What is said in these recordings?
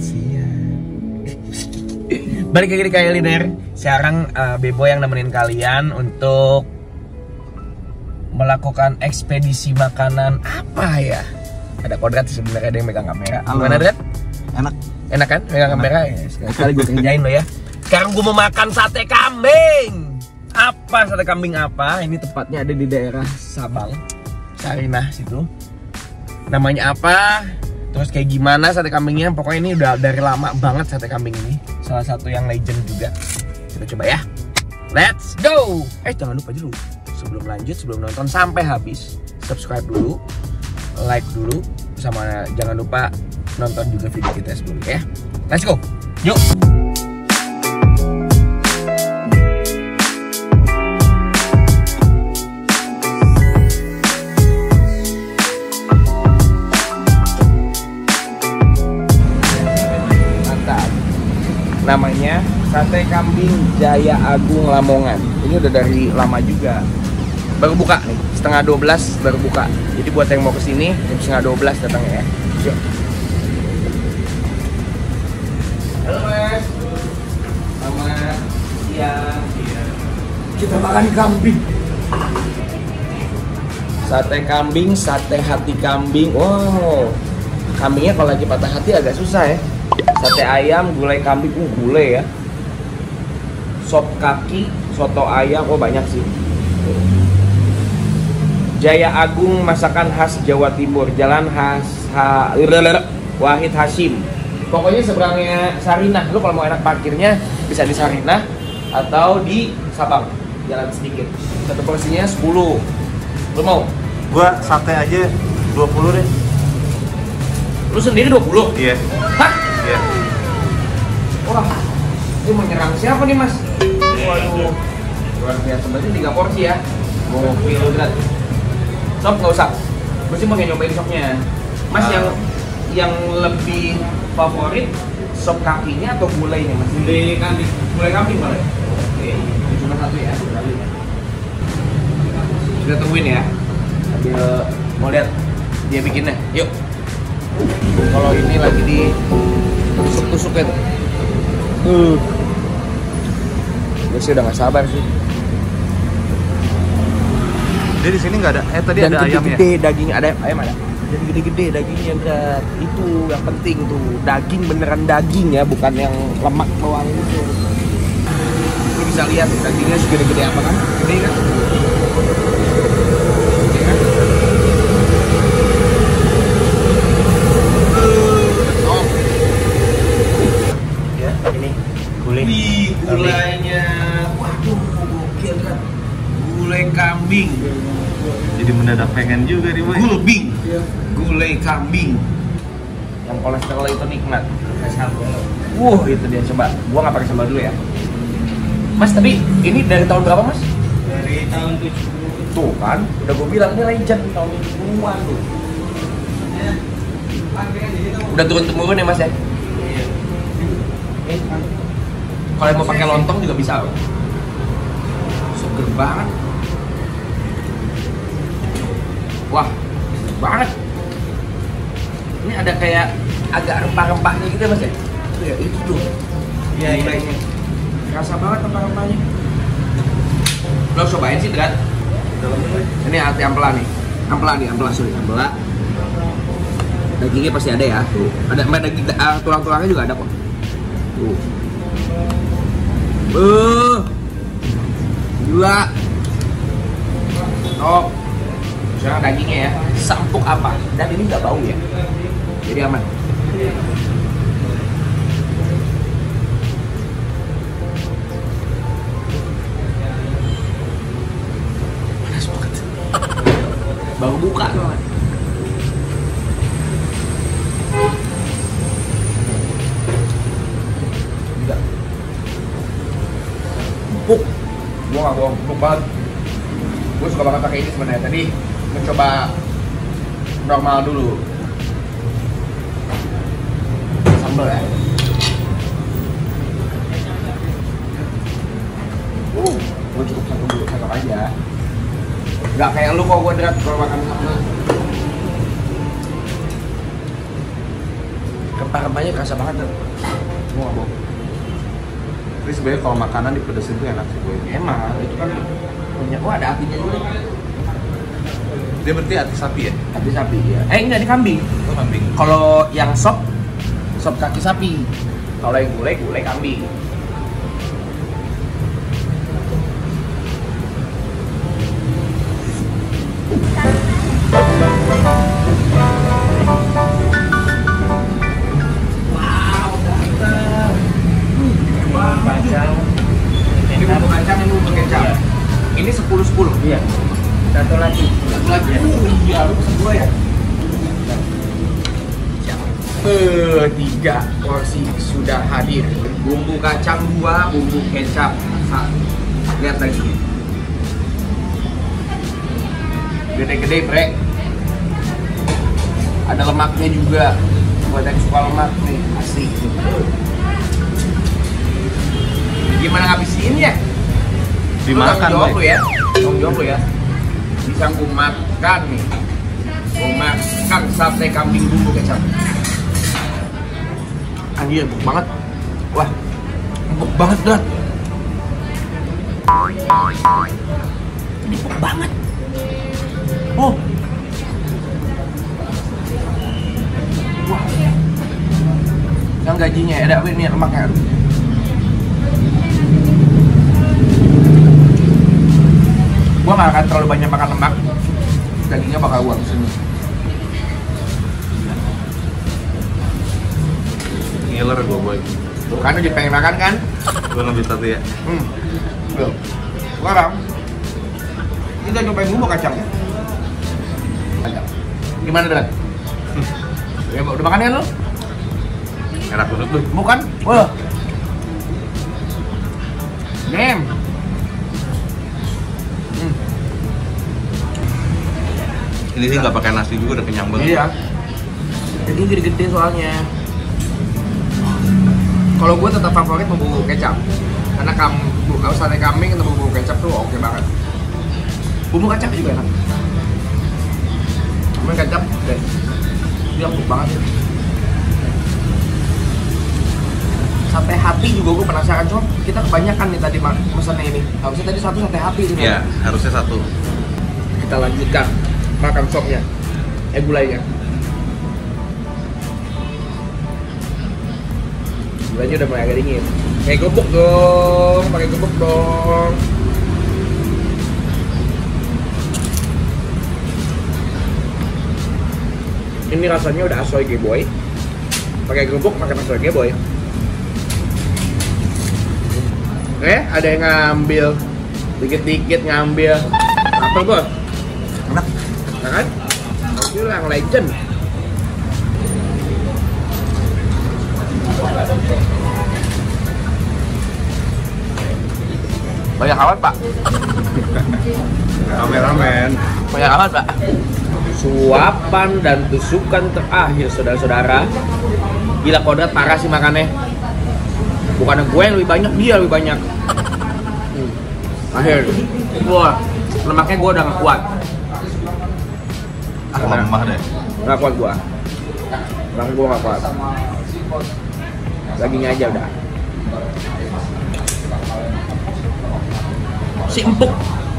Siap. Balik lagi di Kailiner. Sekarang Bebo yang nemenin kalian untuk melakukan ekspedisi makanan apa ya? Ada Kodrat sebenarnya, ada yang megang kamera. Gimana, Drat? Enak. Enak kan megang kamera? Ya, sekali gue kerjain lo ya. Sekarang gue mau makan sate kambing. Apa sate kambing apa? Ini tepatnya ada di daerah Sabang, Sarinah situ. Namanya apa? Terus kayak gimana sate kambingnya? Pokoknya ini udah dari lama banget sate kambing ini. Salah satu yang legend juga. Kita coba ya. Let's go. Jangan lupa dulu. Sebelum lanjut, sebelum nonton sampai habis, subscribe dulu, like dulu, sama jangan lupa nonton juga video kita sebelumnya ya. Let's go. Yuk. Namanya sate kambing Jaya Agung Lamongan. Ini udah dari lama juga. Baru buka nih, setengah 12 baru buka. Jadi buat yang mau kesini jam setengah 12 datangnya ya. Yuk. Halo Mas. Selamat siang. Kita makan kambing. Sate kambing, sate hati kambing. Wow. Kambingnya kalau lagi patah hati agak susah ya. Sate ayam, gulai kambing, gulai ya. Sop kaki, soto ayam, banyak sih. Jaya Agung masakan khas Jawa Timur, Jalan Wahid Hashim. Pokoknya seberangnya Sarinah. Lu kalau mau enak parkirnya bisa di Sarinah atau di Sabang. Jalan sedikit. Satu porsinya 10. Lu mau? Gua sate aja 20 deh. Lu sendiri 20? Iya. Hah? Iya. Wah, ini mau nyerang siapa nih Mas? Waduh, luar biasa. Berarti 3 porsi ya. Mau kilogram. Sop nggak usah. Gue sih mau nyobain sopnya. Mas yang lebih favorit sop kakinya atau gulainya Mas? Gulai kambing. Gulai kambing boleh. Oke, ini cuma satu ya. Kita tungguin ya. Sambil mau lihat dia bikinnya. Yuk. Kalau ini lagi di tusuk-tusukin. Gue sih udah nggak sabar sih. Dia di sini nggak ada. Tadi dan ada ayam ya. Gede daging ada ayam ada. Jadi gede-gede dagingnya berat. Itu yang penting tuh. Daging beneran daging ya, bukan yang lemak doang itu. Lu bisa lihat dagingnya segede-gede apa kan? Gede kan? Gede kan? Ya, ini gulai. Wih, gulainya. Waduh, gokil kan. Gulai kambing. Jadi mendadak pengen juga nih, Boy. Gulai kambing. Yang kolesterol itu nikmat. Itu dia, coba. Gua nggak pakai sambal dulu ya. Mas, tapi ini dari tahun berapa, Mas? Dari tahun 70. Tuh kan, udah gue bilang ini legend tahun 70-an tuh. Udah turun-temurun ya, Mas ya? Iya. Kalau mau pakai lontong juga bisa loh. Seger banget. Wah, seger banget. Ini ada kayak agak rempah-rempahnya gitu ya Mas ya? Itu ya, itu tuh. Iya, gulainya. Rasa banget rempah-rempahnya. Lo cobain sih, Drat. Ini hati ampela nih. Ampela. Dagingnya pasti ada ya. Tuh. Ada daging tulang-tulangnya juga ada kok. Tuh. Gila. Oh. Sekarang dagingnya ya, sampuk apa? Dan ini nggak bau ya. Jadi aman. Panas banget. Baru buka banget. Enggak. Empuk. Gua nggak bohong, empuk banget. Gue suka banget pakai ini sebenarnya. Tadi mencoba normal dulu. Sambal ya. Gue cukup satu aja. Gak kayak lu kok gue Drat kalau makan sambal. rempah-rempahnya kerasa banget tuh. Wah, wow. Tapi sebenarnya kalau makanan dipedesin tuh enak sih gue. Emang itu kan punya, wah ada hatinya juga. Dia berarti hati sapi ya? Hati sapi ya. Enggak, di kambing. Oh, kambing. Kalau yang sop kaki sapi. Kalau yang gulai kambing. Kacang. Ini bumbu kacang, ini bumbu kecap. Ini 10-10. Iya. Satu lagi. Iya, lu pesen 2 ya? Siap. 3 porsi sudah hadir. Bumbu kacang 2, bumbu kecap 1. Lihat lagi. Gede-gede, bre. Ada lemaknya juga. Buat yang suka lemak nih, asik. Gimana ngabisinnya? Dimakan, jawab lu ya. Tanggung jawab lu ya. Bisa gue makan nih. Gue makan sate kambing bumbu kecap. Anjir, empuk banget. Wah, empuk banget dah. Ini empuk banget. Oh. Wah. Yang gajinya ada ini lemaknya. Gua gak akan terlalu banyak makan lemak, dagingnya bakal gua kesini. Ngiler gue boy. Tuh kan udah pengen makan kan? Gue ngambil satu ya. Belum. Sekarang kita cobain bumbu kacangnya. Kacang. Gimana Dran? Ya, udah makan kan lo? Enak banget tuh. Bukan? Wah. Damn. Ini sih nggak pakai nasi juga udah kenyang banget. Iya. Jadi gede-gede soalnya. Kalau gue tetap favorit bumbu kecap, karena kalau sate kambing atau bumbu kecap tuh oke banget. Bumbu kacang juga enak. Bumbu kecap deh, dia empuk banget ya. Sate hati juga gue penasaran, cuma kita kebanyakan nih tadi pesannya ini. Harusnya tadi satu sate hati itu. Iya, harusnya satu. Kita lanjutkan makan sopnya, gulainya. Gulanya udah mulai agak dingin. Pakai kerupuk dong, pakai kerupuk dong. Ini rasanya udah asoy boy. Pakai kerupuk, makan asoy boy. Ada yang ngambil, dikit-dikit ngambil. Apa bos? Enak. Nah kan? Oke lah, yang legend. Banyak amat pak. Kameramen. Banyak amat pak. Suapan dan tusukan terakhir saudara-saudara. Gila kodrat parah sih makannya. Bukannya gue yang lebih banyak, dia lebih banyak. Akhir. Wah, lemaknya gue udah gak kuat. Lemah deh. Gak kuat gue. Lemak gue gak kuat. Dagingnya aja udah. Si empuk.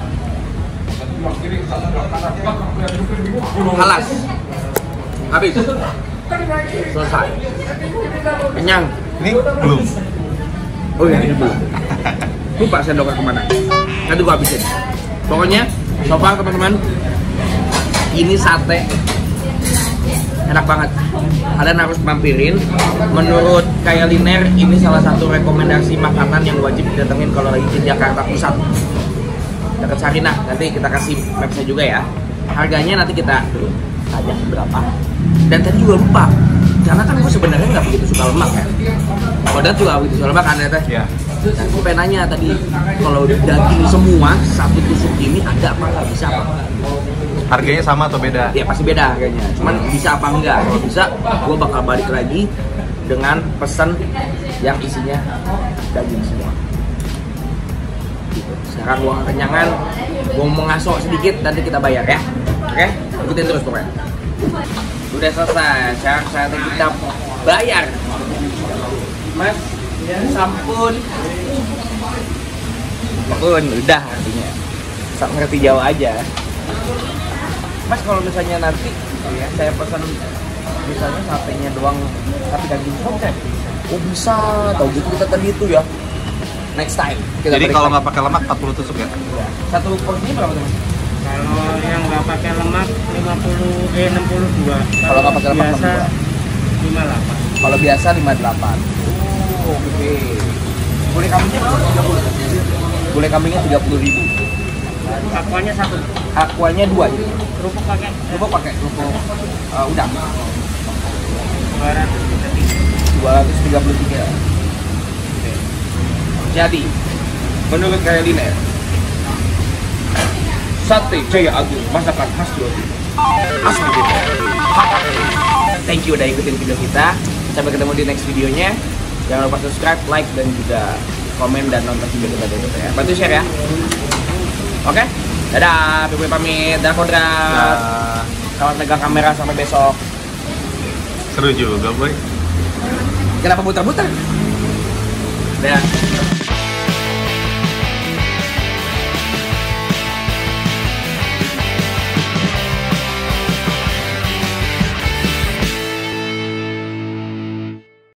Halas. Habis. Selesai. Kenyang. Ini belum. Oh iya, ini belum. Lupa sendoknya kemana. Nanti gua habisin. Pokoknya, so far teman-teman, ini sate enak banget. Kalian harus mampirin. Menurut kayak Liner, ini salah satu rekomendasi makanan yang wajib didatengin kalau lagi di Jakarta Pusat. Dekat Sarinah, nanti kita kasih mapsnya juga ya. Harganya nanti kita tanya berapa. Dan tadi juga lupa, karena kan gue sebenarnya nggak begitu suka lemak ya. Kodrat juga begitu suka lemak kan ya teh? Iya. Nah, gue pengen nanya tadi, kalau daging semua satu tusuk ini ada apa nggak, bisa apa nggak? Harganya sama atau beda? Ya pasti beda harganya, cuman bisa apa enggak. Kalau bisa, gue bakal balik lagi dengan pesan yang isinya daging semua. Gitu. Sekarang gue kenyangan, gue mau ngaso sedikit, nanti kita bayar ya. Oke? Ikutin terus pokoknya. Udah selesai, sekarang saatnya kita bayar. Mas, sampun. Sampun, udah artinya. Ngerti Jawa aja. Mas, kalau misalnya nanti ya, saya pesan misalnya satenya doang tapi daging sop oh bisa, tahu gitu kita tadi itu ya. Next time. Jadi kalau nggak pakai lemak 40 tusuk ya? Satu porsinya berapa teman? Kalau yang nggak pakai lemak 62. Kalau nggak pakai lemak biasa 58. Kalau biasa 58. Oh, oke. Gulai kambingnya berapa? Gulai kambingnya 30.000. Aquanya 1. Aquanya 2 jadi. Kerupuk pakai Kerupuk udang. 233. Jadi, menurut Kaya Liner, Sate Jaya Agung masakan khas Jawa Timur. Asli deh. Thank you udah ikutin video kita. Sampai ketemu di next videonya. Jangan lupa subscribe, like, dan juga komen dan nonton video kita dulu ya. Bantu share ya. Oke? Dadah, Pipi pamit. Dadah Kodrat. Selamat pegang kamera sampai besok. Seru juga boy. Kenapa muter-muter? Dadah.